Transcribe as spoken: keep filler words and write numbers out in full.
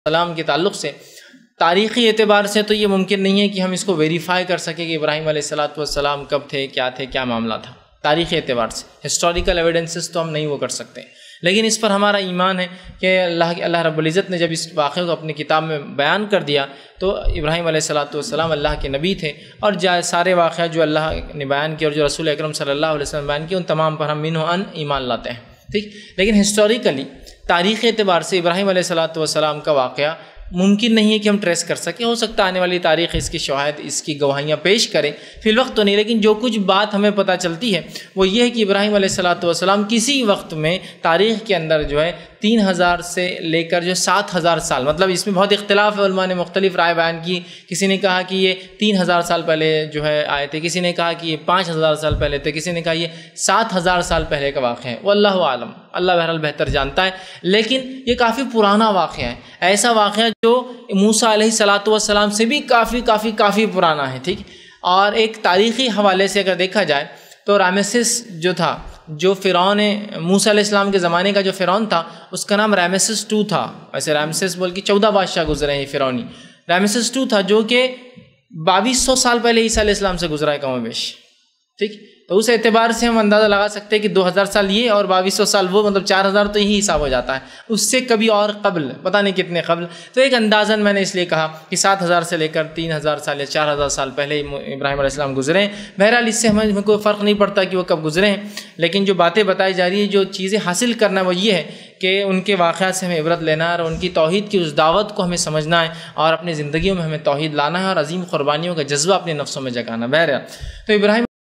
السلام کے تعلق سے تاریخی اعتبار سے تو یہ ممکن نہیں ہے کہ ہم اس کو ویریفائی کر سکیں کہ ابراہیم علیہ الصلوۃ والسلام کب تھے، کیا تھے، کیا معاملہ تھا تاریخی اعتبار سے. ہسٹوریکل ایویڈنسز تو ہم نہیں وہ کر سکتے، لیکن اس پر ہمارا ایمان ہے کہ اللہ اللہ رب العزت نے جب اس واقعے کو اپنی کتاب میں بیان کر دیا تو ابراہیم علیہ الصلوۃ والسلام اللہ کے نبی تھے، اور جا سارے واقعات جو اللہ نے بیان کیے اور جو رسول اکرم صلی اللہ علیہ وسلم بیان کیے ان تمام پر ہم منہ ان ایمان لاتے ہیں. ٹھیک، لیکن ہسٹوریکلی تاریخی اعتبار سے ابراہیم علیہ الصلوۃ والسلام کا واقعہ ممکن نہیں ہے کہ ہم ٹریس کر سکیں. ہو سکتا ہے آنے والی تاریخ اس کی شواہد، اس کی گواہیاں پیش کریں، فی الوقت تو نہیں، لیکن جو کچھ بات ہمیں پتہ چلتی ہے وہ یہ ہے کہ ابراہیم علیہ الصلوۃ والسلام کسی وقت میں تاریخ کے اندر جو ہے تین ہزار سے لے کر جو سات ہزار سال، مطلب اس میں بہت اختلاف ہے، علماء نے مختلف رائے بیان کی. کسی نے کہا کہ یہ تین ہزار سال پہلے جو ہے آئے تھے، کسی نے کہا کہ یہ پانچ ہزار سال پہلے تھے، کسی نے کہا یہ سات ہزار سال پہلے کا واقعہ ہے. واللہ عالم، اللہ بہرحال بہتر جانتا ہے. لیکن یہ کافی پرانا واقعہ ہے، ایسا واقعہ جو موسیٰ علیہ الصلوۃ والسلام سے بھی کافی کافی کافی پرانا ہے. ٹھیک، اور ایک تاریخی حوالے سے اگر دیکھا جائے تو رامسس جو تھا، جو فرعون موسیٰ علیہ السلام کے زمانے کا جو فرعون تھا اس کا نام رامسس ٹو تھا. ویسے رامسس بول کے چودہ بادشاہ گزرے ہیں فرعونی. رامسس ٹو تھا جو کہ بائیس سو سال پہلے عیسیٰ علیہ السلام سے گزرا ہے کم و بیش. ٹھیک، تو اس اعتبار سے ہم اندازہ لگا سکتے ہیں کہ دو ہزار سال یہ اور بائیس سو سال وہ، مطلب چار ہزار تو یہی حساب ہو جاتا ہے. اس سے کبھی اور قبل پتہ نہیں کتنے قبل، تو ایک اندازاً میں نے اس لیے کہا کہ سات ہزار سے لے کر تین ہزار سال یا چار ہزار سال پہلے ابراہیم علیہ السلام گزرے ہیں. بہرحال اس سے ہمیں کوئی فرق نہیں پڑتا کہ وہ کب گزرے ہیں، لیکن جو باتیں بتائی جا رہی ہیں، جو چیزیں حاصل کرنا وہ یہ ہے کہ ان کے واقعات سے ہمیں عبرت لینا ہے اور ان کی توحید کی اس دعوت کو ہمیں سمجھنا ہے اور اپنی زندگیوں میں ہمیں توحید لانا ہے اور عظیم قربانیوں کا جذبہ اپنے نفسوں میں جگانا. بہرحال تو ابراہیم